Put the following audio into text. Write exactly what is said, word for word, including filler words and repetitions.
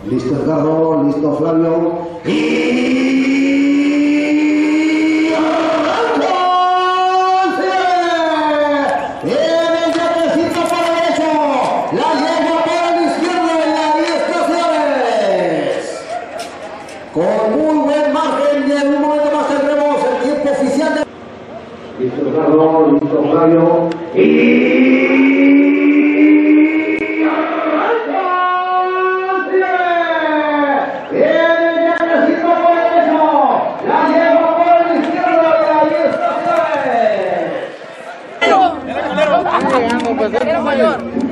Listo Edgardo, listo Flavio. Y... con muy buen margen y en un momento más tendremos el tiempo oficial de... Listo Carlos, listo Flavio y... Mayor.